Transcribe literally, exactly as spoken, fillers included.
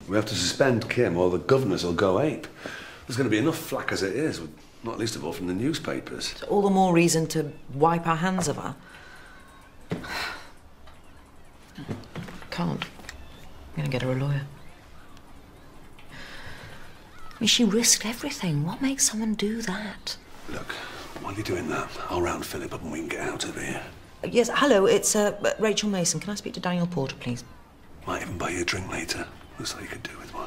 We have to suspend Kim or the governors will go ape. There's going to be enough flack as it is, not least of all from the newspapers. It's all the more reason to wipe our hands of her. Can't. I'm going to get her a lawyer. I mean, she risked everything. What makes someone do that? Look, while you're doing that, I'll round Philip up and we can get out of here. Uh, yes, hello, it's uh, Rachel Mason. Can I speak to Daniel Porter, please? Might even buy you a drink later. Looks like you could do with one.